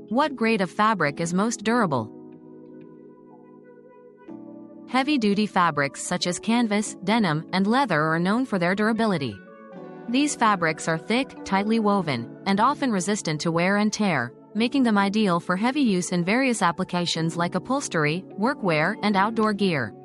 What grade of fabric is most durable? Heavy-duty fabrics such as canvas, denim, and leather are known for their durability. These fabrics are thick, tightly woven, and often resistant to wear and tear, making them ideal for heavy use in various applications like upholstery, workwear, and outdoor gear.